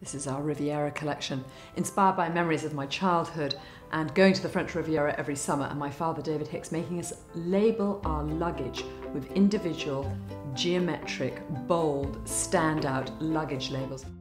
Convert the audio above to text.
This is our Riviera collection, inspired by memories of my childhood and going to the French Riviera every summer, and my father David Hicks making us label our luggage with individual, geometric, bold, standout luggage labels.